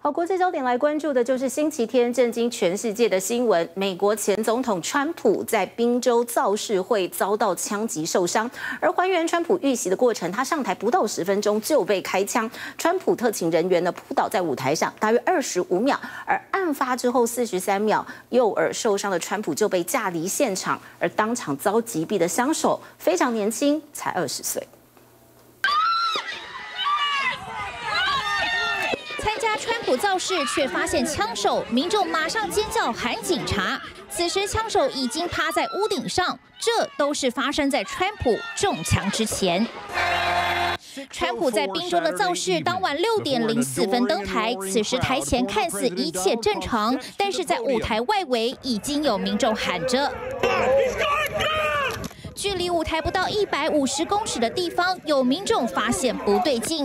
好，国际焦点来关注的就是星期天震惊全世界的新闻：美国前总统川普在宾州造势会遭到枪击受伤，而还原川普遇袭的过程，他上台不到10分钟就被开枪，川普特勤人员呢扑倒在舞台上，大约25秒，而案发之后43秒，右耳受伤的川普就被架离现场，而当场遭击毙的枪手非常年轻，才20岁。 参加川普造势，却发现枪手，民众马上尖叫喊警察。此时枪手已经趴在屋顶上，这都是发生在川普中枪之前。川普在宾州的造势当晚6点04分登台，此时台前看似一切正常，但是在舞台外围已经有民众喊着。 距离舞台不到150公尺的地方，有民众发现不对劲。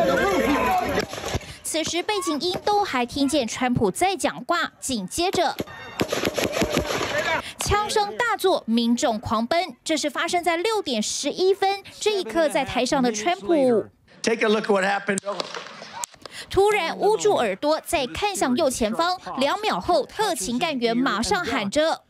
此时背景音都还听见川普在讲话，紧接着枪声大作，民众狂奔。这是发生在6点11分，这一刻在台上的川普 Take a look at what happened. 突然捂住耳朵，再看向右前方，2秒后，特勤干员马上喊着。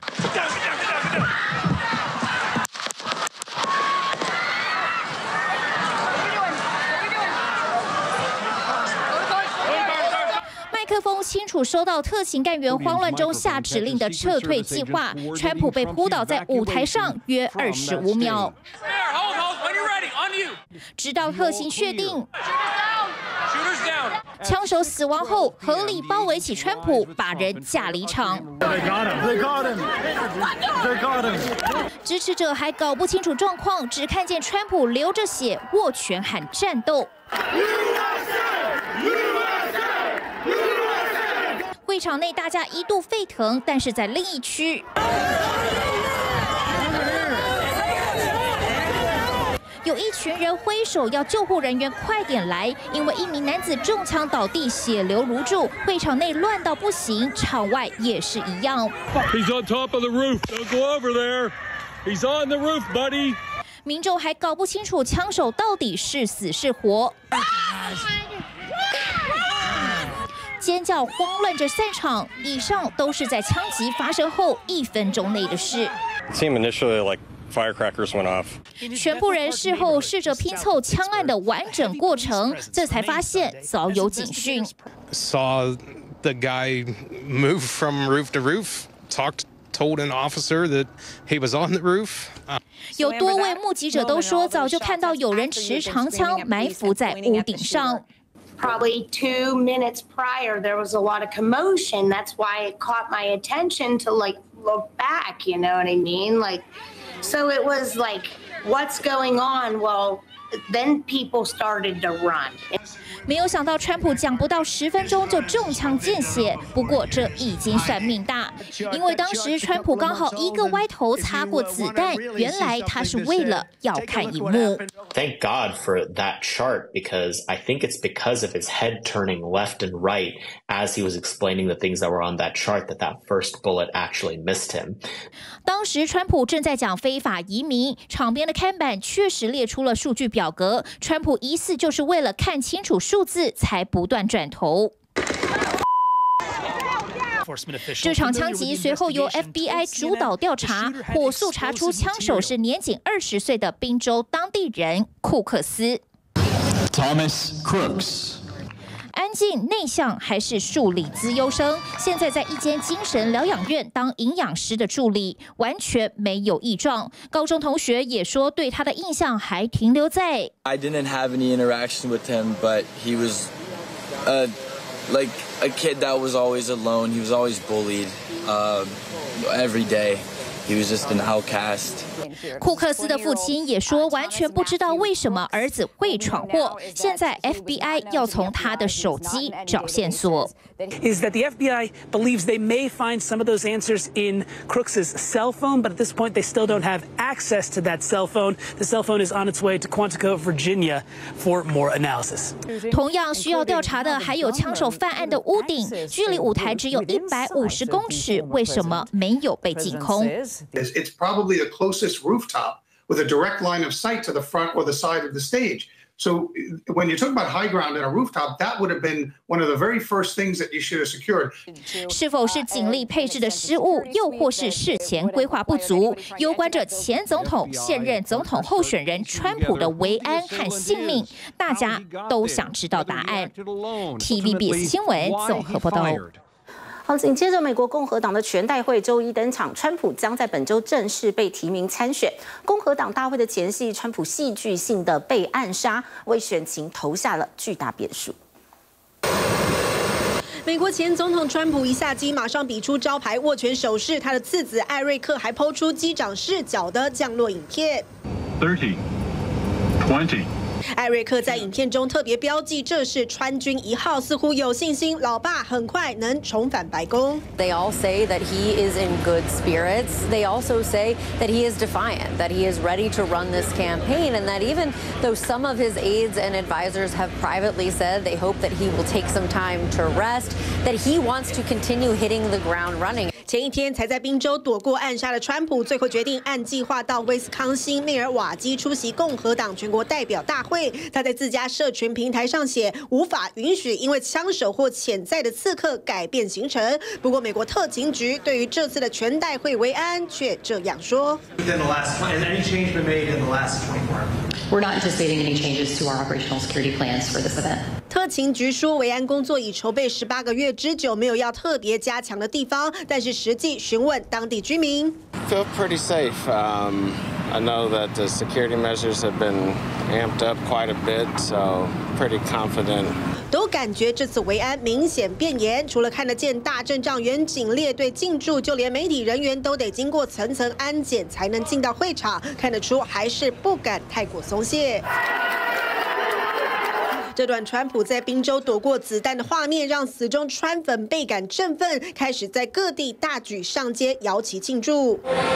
麦克风清楚收到特勤干员慌乱中下指令的撤退计划，川普被扑倒在舞台上约25秒，直到特勤确定枪手死亡后，合力包围起川普，把人架离场。支持者还搞不清楚状况，只看见川普流着血握拳喊战斗。 会场内大家一度沸腾，但是在另一区，有一群人挥手要救护人员快点来，因为一名男子中枪倒地，血流如注。会场内乱到不行，场外也是一样。 He's on top of the roof. Don't go over there. He's on the roof, buddy. 民众还搞不清楚枪手到底是死是活。 尖叫慌乱着散场，以上都是在枪击发生后1分钟内的事。 Firecrackers went off. 全部人事后试着拼凑枪案的完整过程，这才发现早有警讯。 Saw the guy move from roof to roof. Told an officer that he was on the roof. 有多位目击者都说，早就看到有人持长枪埋伏在屋顶上。 Probably 2 minutes prior, there was a lot of commotion. That's why it caught my attention to look back. You know what I mean? So it was like, what's going on? Well, then people started to run. 没有想到川普讲不到10分钟就中枪见血，不过这已经算命大，因为当时川普刚好一个歪头擦过子弹，原来他是为了要看荧幕。 Thank God for that chart because I think it's because of his head turning left and right as he was explaining the things that were on that chart that first bullet actually missed him. 当时川普正在讲非法移民，场边的看板确实列出了数据表格，川普疑似就是为了看清楚数字才不断转头。 这场枪击随后由 FBI 主导调查，火速查出枪手是年仅20岁的宾州当地人库克斯。 Thomas Crooks。 安静内向还是数理资优生，现在在一间精神疗养院当营养师的助理，完全没有异状。高中同学也说，对他的印象还停留在。 I didn't have any interaction with him, but he was, like a kid that was always alone. He was always bullied, every day. He was just an outcast. 库克斯的父亲也说，完全不知道为什么儿子会闯祸。现在 FBI 要从他的手机找线索。 Is that the FBI believes they may find some of those answers in Crooks's cell phone, but at this point they still don't have access to that cell phone. The cell phone is on its way to Quantico, Virginia, for more analysis. 同样需要调查的还有枪手犯案的屋顶，距离舞台只有150公尺，为什么没有被净空？ It's probably the closest rooftop with a direct line of sight to the front or the side of the stage. So when you talk about high ground and a rooftop, that would have been one of the very first things that you should have secured. 是否是警力配置的失误，又或是事前规划不足，攸关着前总统、现任总统候选人川普的维安和性命，大家都想知道答案。TVBS 新闻综合报道。 好，紧接着美国共和党的全代会周一登场，川普将在本周正式被提名参选。共和党大会的前夕，川普戏剧性的被暗杀，为选情投下了巨大变数。 美国前总统川普一下机，马上比出招牌握拳手势，他的次子艾瑞克还抛出机长视角的降落影片。 30, 20. 艾瑞克在影片中特别标记这是川军1号，似乎有信心老爸很快能重返白宫。 They all say that he is in good spirits. They also say that he is defiant, that he is ready to run this campaign, and that even though some of his aides and advisors have privately said they hope that he will take some time to rest, that he wants to continue hitting the ground running. 前一天才在宾州躲过暗杀的川普，最后决定按计划到威斯康星密尔瓦基出席共和党全国代表大会。他在自家社群平台上写，无法允许因为枪手或潜在的刺客改变行程。不过，美国特勤局对于这次的全代会维安却这样说。 We're not anticipating any changes to our operational security plans for this event. 特勤局说，维安工作已筹备18个月之久，没有要特别加强的地方，但是实际询问当地居民。 Feel pretty safe. I know that the security measures have been amped up quite a bit, so pretty confident. 都感觉这次维安明显变严，除了看得见大阵仗、远警列队进驻，就连媒体人员都得经过层层安检才能进到会场，看得出还是不敢太过松懈。这段川普在宾州躲过子弹的画面，让死忠川粉倍感振奋，开始在各地大举上街摇旗庆祝。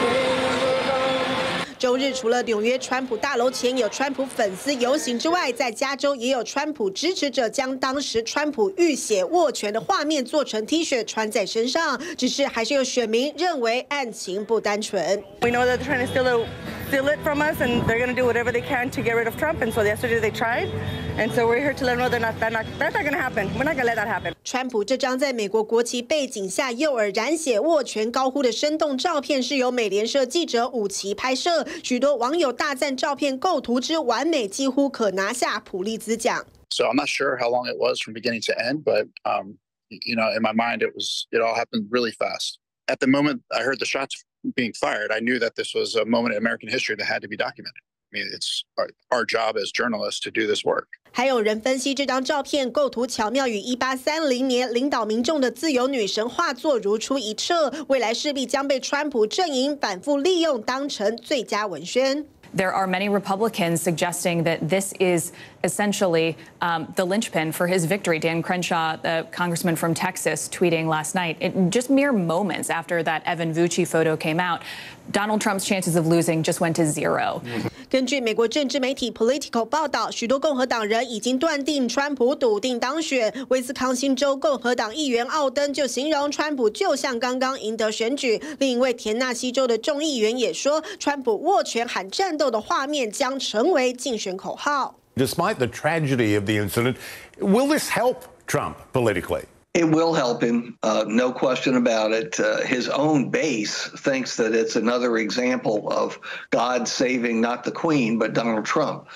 周日，除了纽约川普大楼前有川普粉丝游行之外，在加州也有川普支持者将当时川普浴血握拳的画面做成 T 恤穿在身上。只是还是有选民认为案情不单纯。 We know that they're trying to steal it from us, and they're going to do whatever they can to get rid of Trump. And so yesterday they tried, and so we're here to let them know that's not going to happen. We're not going to let that happen. 川普这张在美国国旗背景下右耳染血、握拳高呼的生动照片，是由美联社记者武奇拍摄。许多网友大赞照片构图之完美，几乎可拿下普利兹奖。 So I'm not sure how long it was from beginning to end, but you know, in my mind, it all happened really fast. At the moment I heard the shots being fired, I knew that this was a moment in American history that had to be documented. I mean, it's our job as journalists to do this work. 还有人分析这张照片构图巧妙，与1830年领导民众的自由女神画作如出一辙，未来势必将被川普阵营反复利用，当成最佳文宣。 There are many Republicans suggesting that this is essentially the linchpin for his victory. Dan Crenshaw, the congressman from Texas, tweeting last night, just mere moments after that Evan Vucci photo came out, Donald Trump's chances of losing just went to 0. 根据美国政治媒体 Politico 报道，许多共和党人已经断定川普笃定当选。威斯康星州共和党议员奥登就形容川普就像刚刚赢得选举。另一位田纳西州的众议员也说，川普握拳喊战斗的画面将成为竞选口号。 Despite the tragedy of the incident, will this help Trump politically? It will help him, no question about it. His own base thinks that it's another example of God saving not the Queen, but Donald Trump.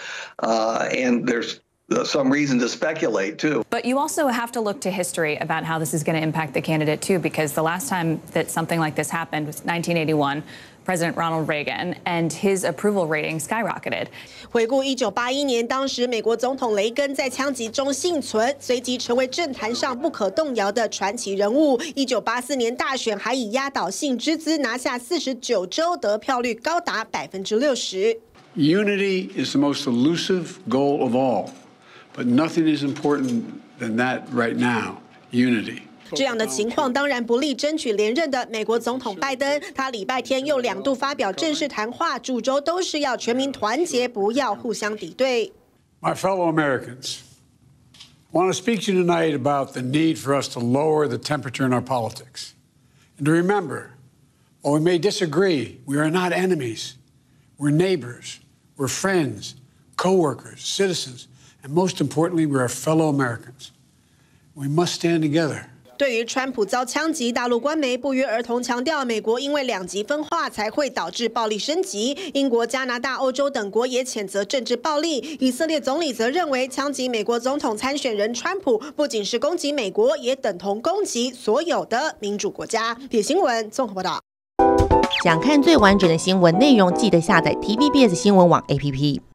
And there's some reason to speculate, too. But you also have to look to history about how this is going to impact the candidate, too, because the last time that something like this happened was 1981. President Ronald Reagan, and his approval rating skyrocketed. 回顾1981年，当时美国总统雷根在枪击中幸存，随即成为政坛上不可动摇的传奇人物。1984年大选还以压倒性之姿拿下49州，得票率高达60%。 Unity is the most elusive goal of all, but nothing is important than that right now. Unity. 这样的情况当然不利争取连任的美国总统拜登。他礼拜天又2度发表正式谈话，主轴都是要全民团结，不要互相敌对。 My fellow Americans, I want to speak to you tonight about the need for us to lower the temperature in our politics, and to remember, while we may disagree, we are not enemies. We're neighbors. We're friends, co-workers, citizens. And most importantly, we're fellow Americans. We must stand together. 对于川普遭枪击，大陆官媒不约而同强调，美国因为两极分化才会导致暴力升级。英国、加拿大、欧洲等国也谴责政治暴力。以色列总理则认为，枪击美国总统参选人川普不仅是攻击美国，也等同攻击所有的民主国家。铁新闻综合报道。 想看最完整的新闻内容，记得下载 TVBS 新闻网 APP。